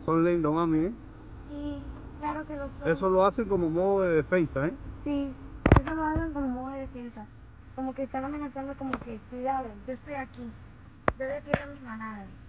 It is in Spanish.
Son lindos, mami, ¿eh? Sí, claro que lo son. Eso lo hacen como modo de defensa, ¿eh? Sí, eso lo hacen como modo de defensa. Como que están amenazando como que, cuidado, yo estoy aquí. Yo defiendo a mis manadas.